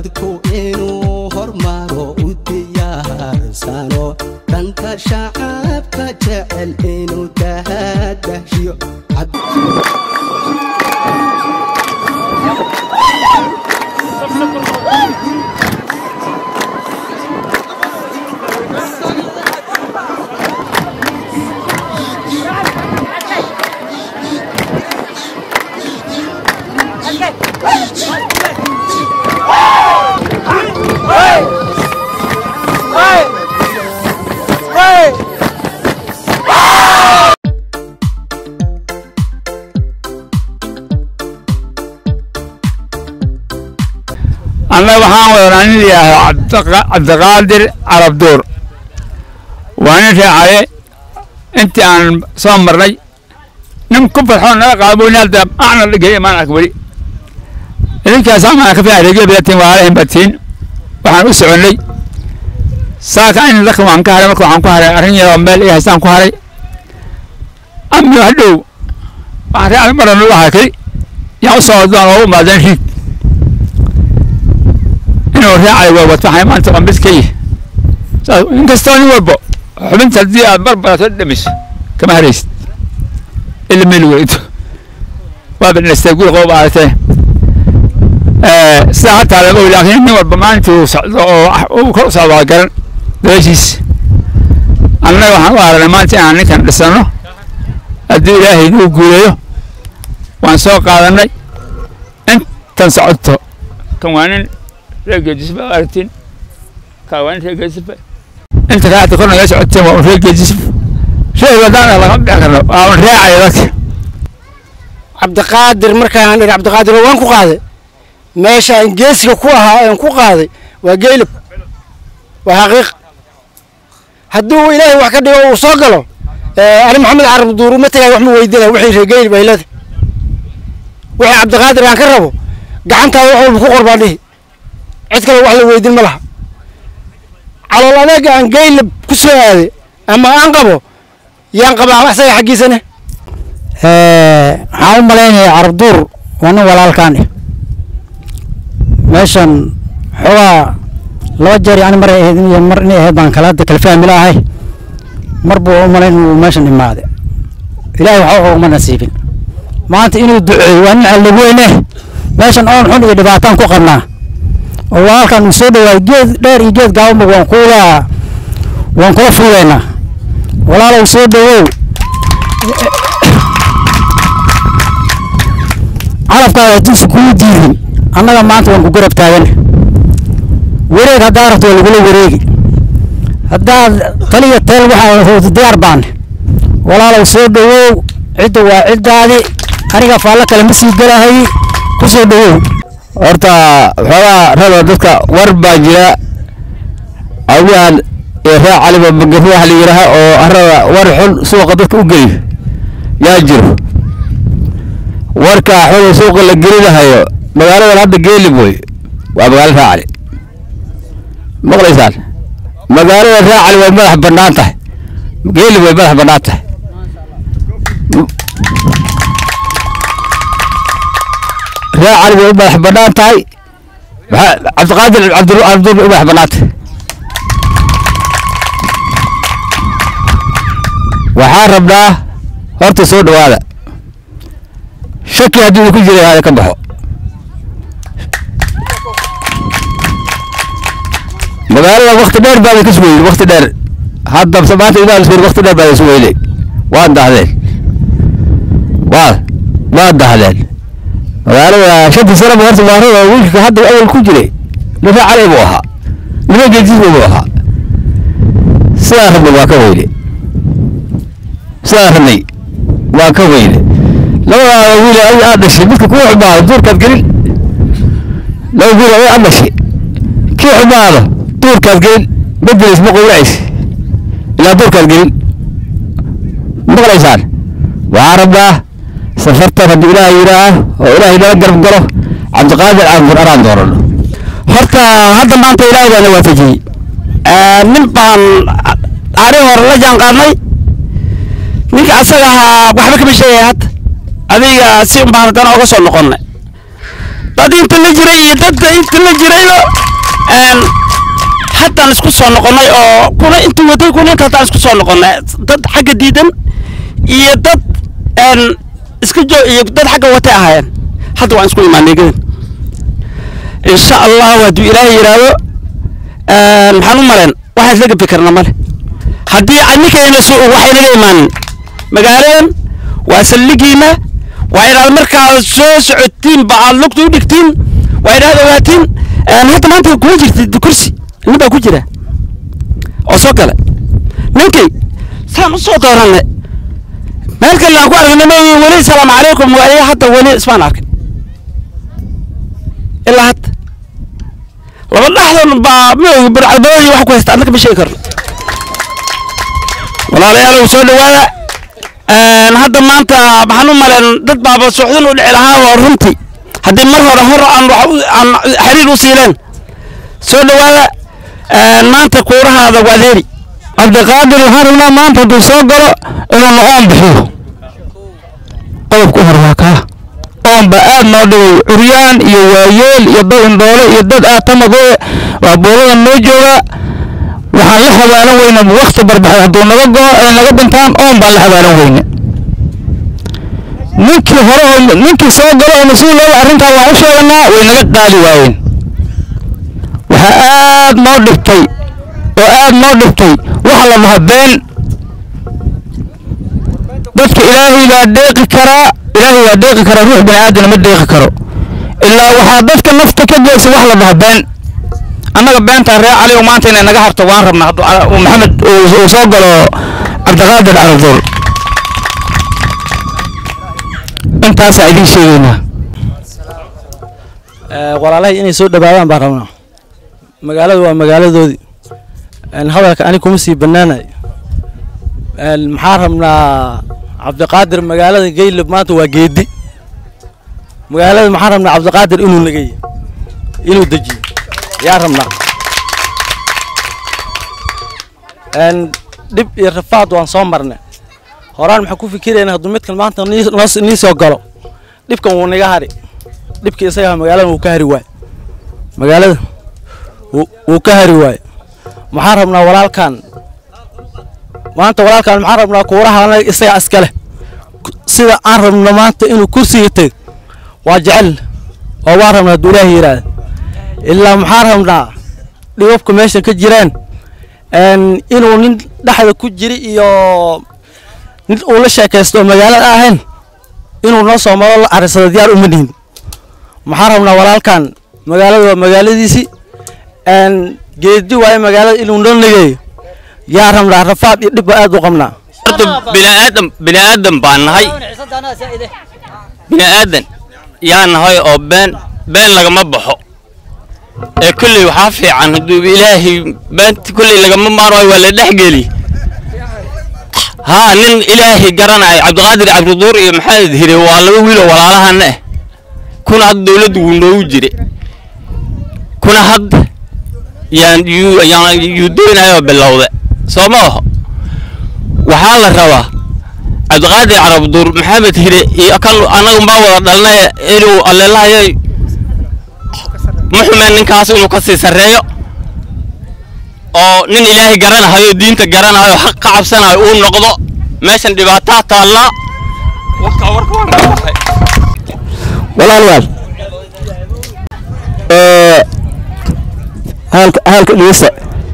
dadku inuu hormaro u diyaarsano danta shacabka jecel inuu tahadashiyo أنا وحان وراني يا عبد القادر عرب دور وأنا عليه أنت عن صامر لي نم كفر حون قابوني هذا أنا اللي جاي ما أكبري إذا كان سامع خفيف عليه بيتين وعليهم بتين وحن أسعون لي ساك عين لكم عن كهرة مكو عن كهرة أرني رمبل إيه سام كهرة أمي هدو بعد أنا مرة نروح كذي يا صاد الله ما ذنبي إنه راعي وتفهم أنت قمبس كيه إن كستاني وربو حبنت الدي بربرة تدمس كما هريست اللي من الولد وابن نستقول غوب عليه ساعة على قول لكن إنه وربو ما أنتو وكل صعب قرن ليش أنا وحنا ما أنت عني كان لسانه الدي له يقوله وانسوق على الناي أنت تنسعته كمان رجع جسمه أرتين كوان رجع جسمه أنت قاعد تقول يا سعد تما رجع جسمه شيء بدانا الله قبل آخر راعي لك عبد القادر مركان عبد القادر وين قاضي ماشى إنجلس كوها إن قاضي وجيلب وحقيق هدو إلهي وحكده وصقله أنا محمد عرب دورو متى وحنا ويدنا وحي رجال بيلاد وحي عبد القادر عن كربه قعنته وحول بخور بعديه عد كله واحد ويدين ملها على الله نجا عن جيل كسر هذه أما أنقبه ينقب على حسين حقي سنة حاول ملايين عرب دور وانا ولا الكاني ماشان حوا لو جري يعني مرني هذا كلاد كلفها ملاهي مربو ملايين وماشان الماضي إلهي حوا ما نسيبين ما أنت إنه دعي وانا اللي وينه ماشان أون حني دبعتان كقرنا والله كان يسود ويجيد دار يجيد قوم وانقولا فينا والله لو يسود عرف كذا تنسى كل دين أنا لما أنت وانقو قرب تاين وريك هدارت ولا يقولوا وريك هدار طلية تل وحا هو الديار بان والله لو يسود عدة وعدة هذه أنا قفالك المسي قراهي كسود horta xogaa raba dadka war baa jira awiyaan raac caliba bangaf waxa la yiraahdo oo arada war xul suuqa dadka u geeyo yaa jiro warka xul suuqa la gelinayo magaalada hadda geelib way waa magaalada raacali maqlaysaan magaalada raacali way madax banaan tahay geelib way madax banaan tahay راعي وبح بناتي عبد القادر عبد وبح بناتي وحاربنا هرت سود هذا شكي هدي كل جري هذا كم بحو مقال وقت دير بعد كسوي وقت دير هذا بسبات إذا السور وقت دير بعد يسوي لي وان ده هذيل وان ده هذيل وأنا شد سلام ورث مهرة ووجه هذا أول كجري نفع عليه بوها نفع جديد بوها ساهر واكويلي ساهرني واكويلي لو أقول أي هذا الشيء بس كوع بعض دور كذقل لو أقول أي هذا الشيء كوع بعض دور كذقل بدل اسمه قويس لا دور كذقل مغريسان وعربه سافرت ربي إلهي إله وإلهي لا قرب قره عبد القادر عبد الأران دورنا حتى هذا ما أنت إلهي أنا واتجي نبان عليه ورجع قارني نيك أصلها وحبك بشيءات هذه سيم بان كان أقصى نقولنا dad inta la jiray iyo dadka inta la jirayba haddaan isku soo noqonnay oo kuna inta waday kuna inta haddaan isku soo noqonnay dad xagga diidan iyo dad iska joo iyo dad xagga watay ahaayeen hadda waan isku imaanay gedan insha allah hadduu ilaahay yidhaahdo maxaan u maleen waxaan isla gabi karna male haddii annikayna waxaynaga imaanin magaaladan waa saldhigiina waa inaad markaa soo socotiin ba aad lugta u dhigtiin waa inaad ogaatiin hadda maanta kuma jirtid kursi nin baa ku jira oo soo gala ninkay saan u soo dooranay meel kale aan ku aragnay weli salaamu calaykum waa hadda weli ismaan arkin ilaa hadda laba dhaxdan baa burcadooyi wax ku haysta annaka ma sheegi karno walaalayaal soo dhawaada hadda maanta maxaan u maleen dad baaba socdin u dhici lahaa oo runtii haddii mar hore aan xiriir u siileen soo dhawaada maanta kuurahaada waa leeri cabdiqaadir waxaan rabnaa maanta hadduu soo galo inuu noqoon bixiyo qodobka u hor waa kaa oonba aad noo dhigay curyaan iyo waayeel iyo dad indhoole iyo dad aatamadooe waa booladan noo jooga waxaan la habaalan weyne wakti barbaxay hadduu naga go'o ay naga dhintaan oon baan la habaalan weyne ninkii hore oo ninkii soo galo oo mas-uulooda arrintaa waan u sheeganaa way naga qaali waayeen waxaa aad noo dhibtay oo aad noo dhibtay waxa la dhahaa been dadka ilaahay baa deeqi karaa ruux bini aadana ma deeqi karo ilaa waxaa dadka nafta ka geegsa wax la dhahaa been annaga beentaa reer cali oo maanta inay naga harto waan rabnaa hadduu maxamed uu soo galo cabdiqaadir caraduur intaasaa idiin sheegaynaa walaalahay inay soo dhawaadaan baan rabnaa magaaladu waa magaaladoodii hadalka ani kuma sii bannaanayo maxaan rabnaa cabdiqaadir magaalada geylib maanta waa geedi magaalada maxaan rabnaa cabdiqaadir inuu nageeyo inuu dejiyo yaa rabnaa dhib iyo rafaad waan soo marnay horaan maxaa ku fikirayna hadduu midkan maanta nii soo galo dhibkan wuu naga hari dhibka isaga magaalada wuu ka hari waayo magaalada wuu ka hari waayo maxaan rabnaa walaalkan maanta walaalkan maxaan rabnaa kuuraha isaga iskale sida aan rabno maanta inuu kursiga tag waa jecel oo waan rabnaa hadduu ilaahi yidhaahda ilaa maxaan rabnaa dhibabka meeshan ka jiraan inuu nin dhexda ku jiri iyo nin uu la sheekaysto oo magaalada ahayn inuu noo soo maro la arisado diyaar uma nihin maxaan rabnaa walaalkan magaalada waa magaaladiisii geedi waaye magaalada inuu noo nageeyo yaa rabnaa rafaad iyo dhibba aad u qabnaa bini aadan baan nahay bini aadan yaa nahay oo been lagama baxo ee kulley waxaa fiican hadduu ilaahay beenta kulley lagama maarwayo waa la dhexgeli haa nin ilaahay garanaya cabdiqaadir cabdiduur iyo maxamed hire waa laba wiiloo walaalahana ah kuna hadda dawladdu wuu noogu jire kuna hadda yuu doonayoo bilowda soo ma aho waxaa la rabaa cabdiqaadir cabdiduur maxamed hire iyo kan annagunbaa wada dhalnay inuu alleelahayay ma xumeen ninkaas inuu ka sii sarreeyo oo nin ilaahay garanahayo diinta garanahayo xaq ka cabsanayo uu noqdo meeshan dhibaataa taallaa walaalayaal halka dhegeysta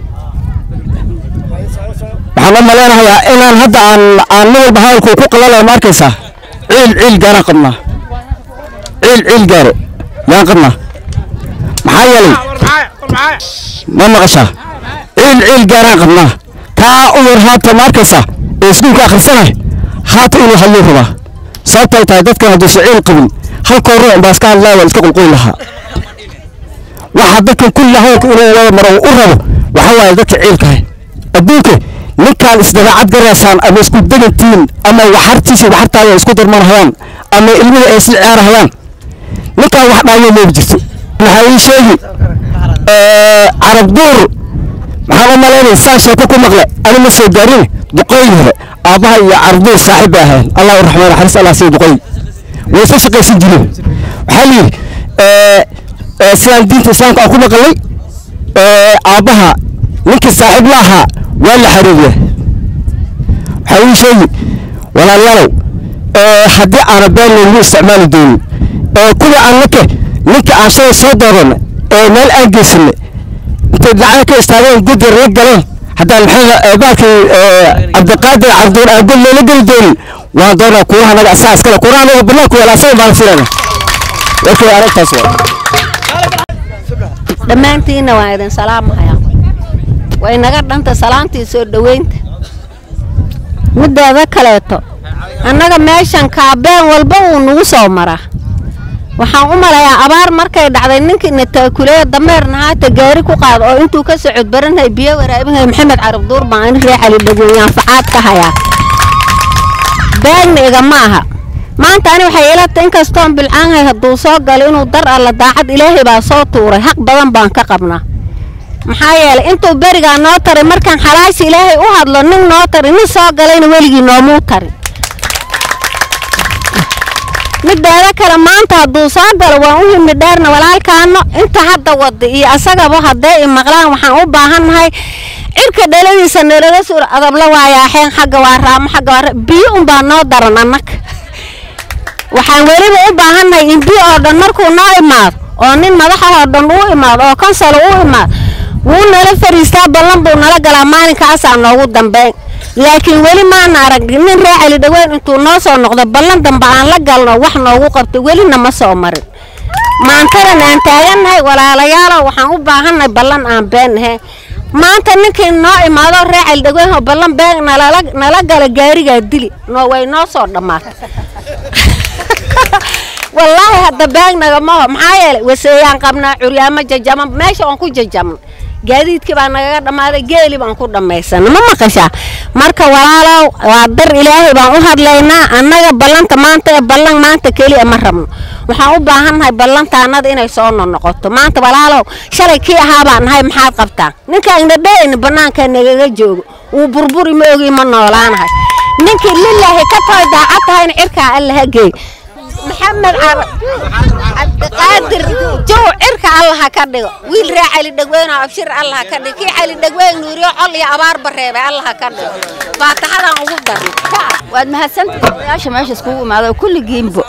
waxaan u malaynayaa inaan hadda aan nin walba hadalku ku qalalayo ma arkaysaa ciil gaaraan qabnaa ciil gaaro yaan qabnaa maxaa yeelay ma maqashaa ciil gaaraan qabnaa taa u yar haata ma arkaysaa ee iskuulka akhrisanay haata inuu hadluu rabaa sababtay tahay dadkan hadduusa ciil qabin halkoo ruuc baa iska hadlaa waa iska qulquli lahaa waxa dadkan kulli hadalka inuu wada maro u rabo waxa waaye dadka ciilkahay adduunka ninkaan isdabeecad garaysaan ama isku degantiin ama waxartiisa waxartaada isku darmanahayaan ama ilmada ay isla ciyaarahayaan ninkaan wax dhaayo moobi jirto maxaa ii sheegi carab duur maxaan u malaynay saa sheeko ku maqle ani ma soo gaarin duqooyin hore aabbaha iyo carab duur saaxiib bay ahayn allah raxmaan xariis allah sii duqooyin way soo shaqaysan jireen waxaa layidhi sidaan diinta islaamka aan ku maqalay aabbaha ninkii saaxiib la ahaa waa la xariiriya waxaa ii sheegi walaalayaalow haddii aana been loogu isticmaali doonin kuwa aan ninka aan soo doorana meel aan geysanay intay dhacda ka istaageen guddi la galeen haddaan maxamed baalkii cabdiqaadir cabduur aan gol loola geli doonin waan doonaa kuuraha naga asaas kale kuuraha naga banaanku yaala asaga baan filana warkay aragtaas waa dhammaantiinna waan idin salaamahayaa way naga dhanta salaantii soo dhoweynta middeeda kaleeto annaga meeshan kaabeen walba wuu nagu soo maraa waxaan u malayaa abaar markay dhacday ninkiina taakuleeya dameerna haata gaari ku qaado oo intuu ka socod baranhay biyo waraabinhay maxamed carab duur baan in reer cali dhageeyaan facaad ka hayaa beegna igama aha maanta ani waxay ila tahay inkastoon bilcaanhay hadduu soo galo inuu dar alla daacad ilaahay baa soo tuuray xaq badan baan ka qabnaa maxaa yeelay intuu berigaa noo taray markaan xalaashi ilaahay u hadlo nin noo taray nin soo galayna weligii noomuu tarin middeeda kale maanta hadduu soo galo waan u himmi dheerna walaalkaano inta hadda wada iyo asagaba haddee i maqlaan waxaan u baahannahay cirka dhaladiisa nalaga suur adabla waayaaxeen xagga waa raamo xagga waa biyo unbaa noo daran annaga waxaan weliba u baahannahay in biyo oo dhan markuu noo imaado oo nin madaxahoo dhan uu imaado oo konsalo u imaado wuu nala fariistaa ballan buu nala galaa maalinkaasaa noogu dambeyn laakiin weli maana arag nin reer cali dhaweyn intuu noo soo noqdo ballan dambe aan la galno wax noogu qabto welina ma soo marin maantadan aan taagannahay walaalayaalow waxaan u baahannahay ballan aan beenahay maanta ninkii noo imaado reer cali dhaweyn oo ballan been nala gala gaarigaa dili way noo soo dhammaatay wallaahi hadda beegnaga maho maxaa yeelay waseeyaan qabnaa curyaamo jajama meesha aan ku jajamno gaadiidkii baa nagaga dhammaaday geeli baan ku dhammaysana ma maqashaa marka walaalow waa dar ilaahay baan u hadlaynaa annaga ballanta maanta ee ballan maanta keliya ma rabno waxaan u baahannahay ballantaannada inay soo noqoto maanta walaalow shalay kii ahaa baan nahay maxaad qabtaan ninkaan indhadheyni bannaanka nagaga joogo wuu burburi ma ogii ma noolaanahay ninkii lilaahi ka tahay daacad tahayna cirkaa allaha geey محمد عبد القادر جو عرك الله كدغ ويل راه علي دغوين ابشر الله كدغ كي علي دغوين نوري علي ابار بريبه الله كدغ فاتحه ugu dar waad mahadsantiin meesha isku imaado kulli geembo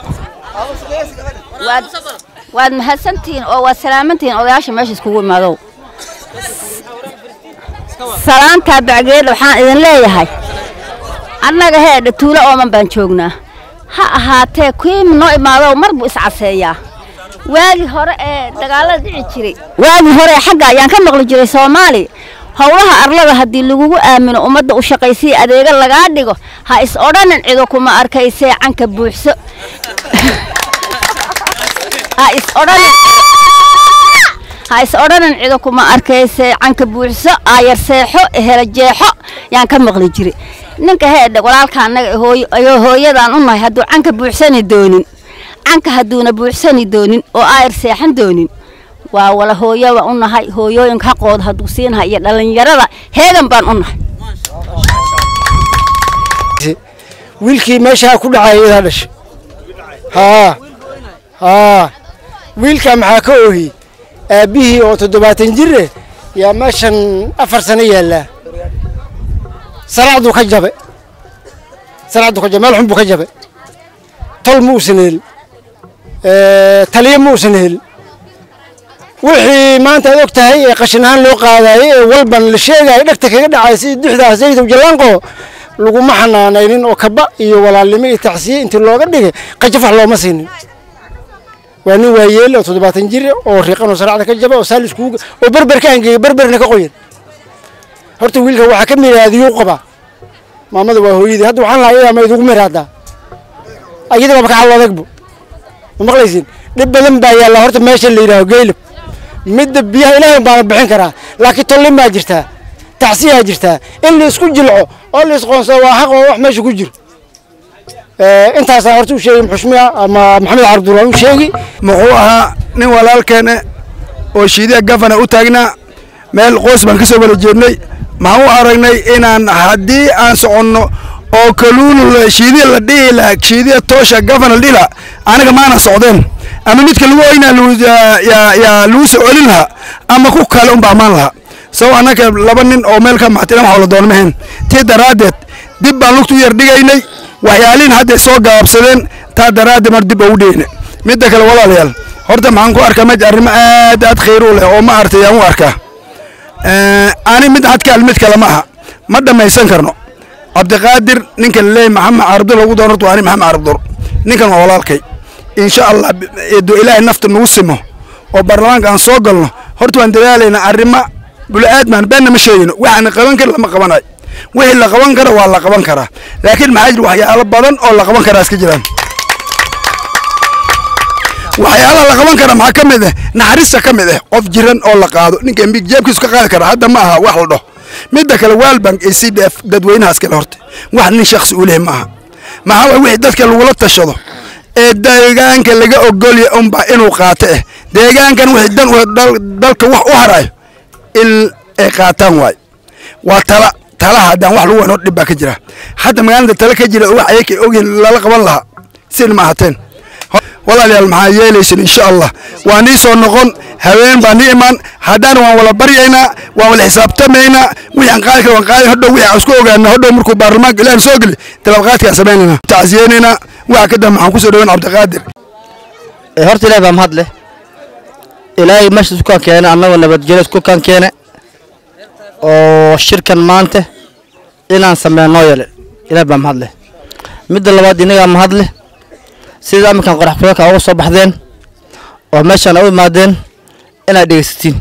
waad mahadsantiin oo waa salaamantiin odayaasha meesha isku imaado salaanta bacgeed waxaan idin leeyahay annaga heedha tuulo oo man baan joognaa ha ahaatee kuwiim noo imaado marbu iscaseeyaa waagi hore ee dagaalada dhici jiray waagi hore xagga ayaan ka maqli jiray Soomaali howlaha arlada hadii lagu aamino ummadda u shaqaysay adeega laga dhigo ha is odhanin ciido kuma arkaysay canka buuxso ha is odhanin ciido kuma arkaysay canka buuxso ayar seexo hela jeexo yaan ka maqli jiray ninka heedha walaalka anaga hooyadan u nahay haduu canka buuxsani doonin canka haduuna buuxsani doonin oo ayr seexan doonin waa wala hooyada u nahay hooyooyinka xaqooda haduu siinahay iyo dhalinyarada heegan baan u nahay wiilkii meesha ku dhacay ida dhash wiilka maxaa ka oohi aabihii oo 70 jir ya meeshan 4 sano yaala سرعدو كجبه مالحم بو كجبه طل مو سنهل تليم مو سنهل وحي ما انت ogtahay qashinaan loo qaaday walban la sheegay dhagta kaga dhacay si duxda sayid jalaanqo lagu maxanaanaynin oo kaba iyo walaalnimo iyo taxsiin inta looga dhigay qajafax looma siinin waa nin waayeel oo 70 jir oo riqan oo saracda ka jaba oo saalis ku oo barbarna ka qoyan horta wiilka waxa ka miraadiyo qaba maamada waa hooyadii hadda waxaan lahayaa ma idugu miraada ayada baba ka xalwadagbo ma maqlaysin dib badan baa yaala horta meesha la yiraahdo geelib mid biyaha ilaahay baan bixin karaa laakiin tolin ma jirtaa taxsiya jirtaa in la isku jilco oo la isqoonso waa xaq oo wax meesha ku jiro intaas horta u sheegay xushmiya ama maxamed cabdullaah u sheegay muxuu ahaa nin walaalkeena oo shiidiga gafana u taagnaa meel qoys baan ka soo wada jeednay maxaan u aragnay inaan haddii aan soconno oo kaluul shiidiya la dhihi lahaa shiidiya toosha gafana dhila anaga maana socdeen ama midka lagu oynaa yaa lagu soo celin lahaa ama ku kale unba ammaan lahaa sabab annaka laba nin oo meel ka maxtiran wax la doon mahayn tii daraaddeed dib baan lugtu yar dhigaynay waxyaalihin hadda soo gaabsadeen taa daraaddeed mar dib ugu dhigayna midda kale walaalayaal horta maxaan ku arkaa maj arrimo aad khayr u leh oo ma artay aan u arkaa ani mid hadkaal mid kale ma aha ma dhammaysan karno cabdiqaadir ninkan leey maxamed carabdur lagu doono horta waa ani maxamed carabdur ninkan waa walaalkay insha allah eedo ilaahay nafta nagu simo oo baarlamaanka aan soo galno horta waan dadaalaynaa arrimo bulaadman beenna ma sheegino waxaan qaban kar lama qabanayo wixii la qaban karo waa la qaban karaa laakiin maxaa jira waxyaalo badan oo la qaban karaa iska jiraan waxyaalaha la qaban kara maxaa ka mid ah naxariista ka mid ah qof jiran oo la qaado ninka mbig jeebkiisu ka qaadi kara hadda ma aha wax la dhaho midda kale waalbank iyo cdf dadweynahaas kale horta wax nin shakhsi u leh maaha maxaa waay wixii dadka lagula tashado ee deegaanka laga ogolya unbaa inuu qaato ah deegaankan wixii dan dalka wax u harayo in ay qaataan waay waa talaha haddaan wax lagu wanoo dhib baa ka jira hadda magaalada tala ka jira wax ayaka ogyihin lala qaban lahaa sin ma ahateen walaalayaal maxaa yeelaysin insha allah waa nii soo noqon haween baa nii imaan haddana waan wala baryaynaa waan wala xisaabtamaynaa wixii aan qaadi kara waan qaadi hodhow wixii aan isku ogaana hodhow markuu baarlamaanka ilaahay soo geli talabqaadkaan samaynaynaa tacsiyeynaynaa waxa ka dambe waxaan kusoo dhaweyn cabdiqaadir horta ilaahay baa mahad leh ilaahay meesha isku kan keena annagoo nabadgelyo isku kan keene oo shirkan maanta inaan sameynoo yeele ilaahay baa mahad leh midda labaad inagaa mahad leh sida aminkan qorax kuleelka uga soo baxdeen oo meeshaan u imaadeen inaad dhegeysatiin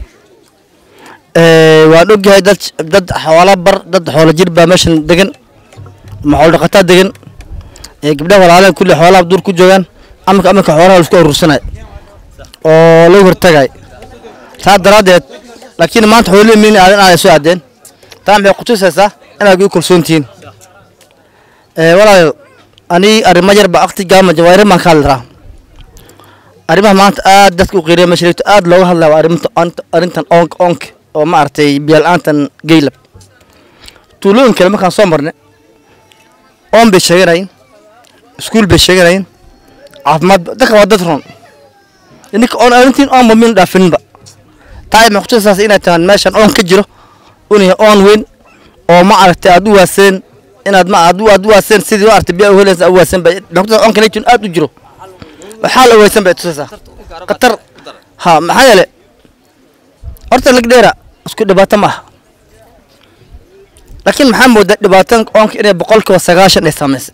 waan ogyahay dad xoolo bar dad xoolo jir baa meeshan degan ma xoolo dhaqataa degan gabdhaha walaaleen kulli xoolaha duur ku joogaan aminka xoolaha la isku urursanay oo lagu hortagay taa daraaddeed laakiin maanta xoolo miin aadan ay soo aadeen taa maxay qutusaysaa inaad ugu kalsoontiin walaal ani arrimo yar baa waqti gaama jawaare maan ka hadlaa arrimaha maanta aad dadka u qiireeyay mashruuc aad looga hadlaa arrintan onk oo ma artay biyaal-aantan geylab tuulooyin kale markaan soo marnay oon bay sheeganayn iskuul bay sheeganayn caafimaad dadka waa dad roon ninka oon arrintiin oon mamin dhaafinba taay ma xusuusaas inay tahan meeshan oon ka jiro unay oon weyn oo ma aragtay aad u waaseen inaad ma aad u waaseen sidii u artay biyo helaysa u waaseen bay noqdo oon kale aad u jiro waxa la weysan bay tusaysaa qatar ha maxaa yeelay horta lag dheera isku dhibaato ma aha laakiin maxaa moodaa dhibaatan oonka inay 90% ay saameysay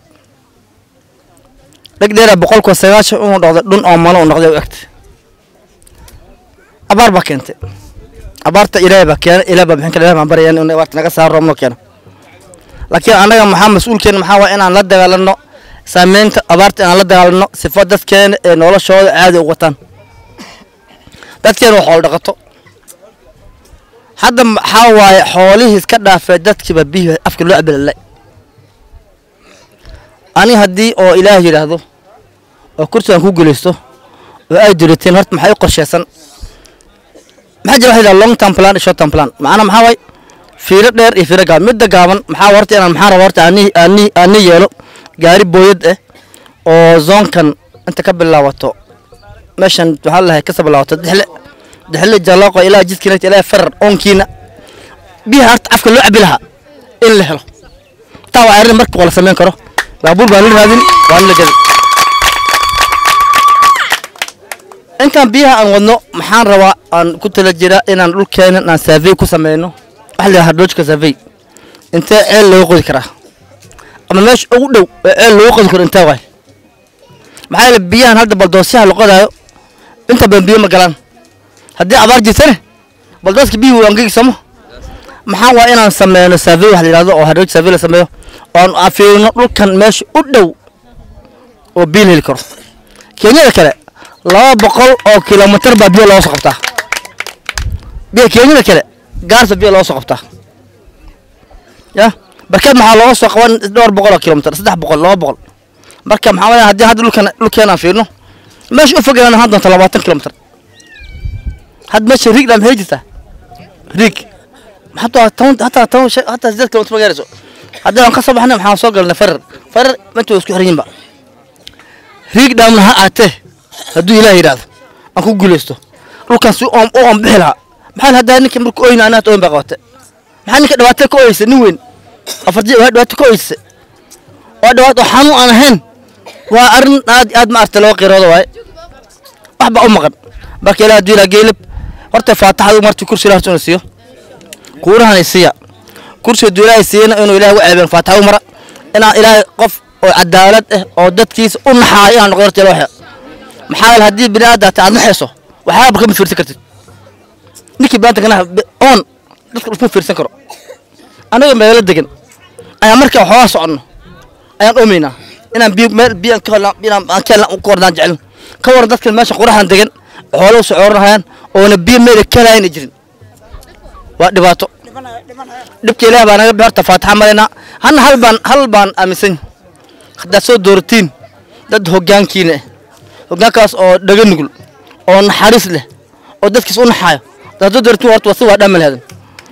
lag dheera 90% uu noqdo dhun oo malo uu noqdo waqti abaar ba keentay abaarta ilaahay ba keenay ilaahay ba bixin kara ilaahay ma barayaan inuu abaarta naga saaro roobno keeno laakiin anaga maxaa mas'uulkeen maxaa waa inaan la dagaalano saameynta abaarta inaan la dagaalano sifo dadkeena ee noloshooda caadi u wataan dadkeena xoolo dhaqato hadda maxaa waaye xoolihii iska dhaafay dadkiiba biyo afka loo cabelalay ani haddii oo ilaahay yidhaahdo oo kursigan ku guulaysto oo ay diriteen horta maxay u qorsheysan maxaa jira waxa long term plan short term plan macna maxaa waaye fiiro dheer iyo fiiro gaaban midda gaaban maxaa horta inaan maxaa rabo horta ani yeelo gaari booyad ah oo zoonkan inta ka bilaabato meeshan waxa la ka sablaawato dixle jalaqo ilaa jidkiina ilaa farar onkiina biyaha harta afka loo cabi lahaa in la helo taa waa arrin markii wala sameyn karo baabuur baan la raadin waan la gaday intaan biyaha aan wadno maxaan rabaa aan ku tala jira inaan dhulkeena aan survey ku sameeyno wax la hardojka survey inta ceel loo qodi karaa ama meesha ugu dhow ceel loo qodi karo inta waay maxaa la biyahan hadda baldoosyaha la qodaayo inta badan biyo ma galaan haddii abaar jirtana baldooska biyo waan geegsamo maxaa waa inaan sameeyno survey wax la yiraahdo oo hardoj survey la sameeyo oo aan fiirino dhulkan meesha u dhow oo biyo heli karo Kenya kale 200 oo kilomitir baa biyo loo soo qabtaa biyo Kenya kale gaarsa biyo loo soo qabtaa ya barkad maxaa loo soo qaban 200 kilomitir 300 200 marka maxaa weeyaan haddii hadda dhulkan aan fiirno meesha u fogaana hadda 20 kilomitir had meesha riig dam heejita riig hatta zed kilomitir ma gaarayso haddii aan ka soo baxnay maxaa soo galnay farar intuu isku xiran yihiin ba riig dam ha aatee hadduu ilaah yidhaahdo aan ku guulaysto dhulkan si oon bixi lahaa maxaa haddaa ninka marka oyna anaad oyn baa qabata maxaa ninka dhibaato ka oysa nin weyn afartii waa dhibaato ka oysa waa dhibaato xanuun aan ahayn waa arrin aad maarta loo qiroodo waaye waxba u maqan marka ilaah hadduu ilaa geelib horta faataxadu martii kursi ilaah soo siiyo kuurahan isiya kursi hadduu ilaahay siiyana inuu ilaah u ceebeen faataxadu mara inaan ilaahay qof oo cadaalad ah oo dadkiisa u naxaayo inaan noqdo horta ilaahay maxaa yeele haddii bini aadamka aad naxayso waxaaba kama fiirsan kartid ninkii banaadamkana oon dadka isma fiirsan karo anaga meelo degan ayaa markaa waxoogaa soconno ayaan oomaynaa inaan biyan ka helna aan ka helna ku ordaan jecelin ka waran dadka meesha quraxan degan xoolo u socoranayaan oona biyo meel ka laayna jirin waa dhibaato dhibka ilaah baa naga beerta faataxa marayna hal baan aaminsan haddaad soo dooratiin dad hoggaankiina hoggaankaas oo dhaga nugul oo naxariis leh oo dadkiis u naxaayo haddaad soo dooratiin horta waa si waa dhamma lahadan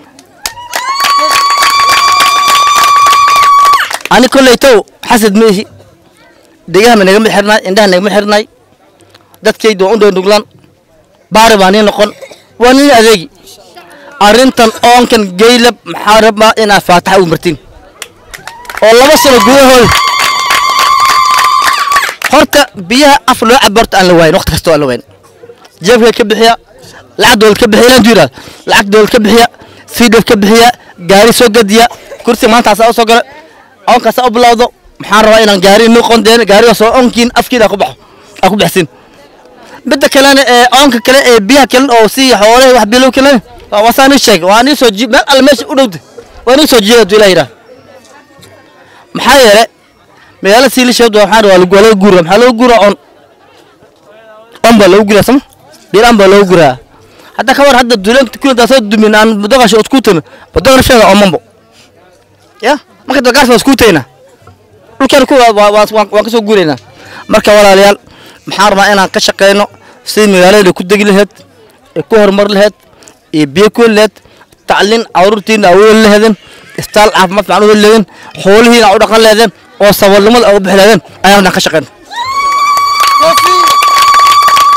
ani kolleytow xasad meehi degahama nagama xirnaay indhaha nagama xirnaay dadkayda waa u nuglaan baari baa nii noqon waa nin adeegi arrintan oonkan geylab maxaa rabaa inaad faataxa u martiin oo 2 sano gudahooda horta biyaha af loo cabarto aan la waayin waqti kasta aan la waayin jeebka ka bixiya lacag dowlad ka bixiya inaan diiraa lacag dowlad ka bixiya siidaf ka bixiya gaari soo gadiya kursi maanta asaa soo gala oonkaas u bilowdo maxaan rabaa inaan gaari noqon deen gaariga soo onkiin afkiida ku baxo ku baxsin midda kalena oonka kale biyaha kale oo si xoolaha wax bilow kale wasaani sheeg waa ni soo jiib meel al meesha u dhowd waa ni soo jiido dilayra maxaa yeelay meela siili sheed waxaan waa lagu guura maxaa lagu guura on ba lagu guura sama bilan ba lagu guura hadda ka war hadda duleenta kulanta soo dumin aan mudaqasho isku tan badar sheega oo mambo ya marka dagaas waa isku tayna dhulkan ku waan ka soo guureynaa marka walaalayaal maxaan rabaa inaan ka shaqeyno si magaalada ku degi lahayd ku horumar lahayd iyo biyo ku lahayd tacliin carruurtiina awood lahaydeen istaal caafimaad fiican u leedeen xoolihiina u dhaqan leedeen oo saboolnimada u bixi leedeen ayaan ka shaqeynaa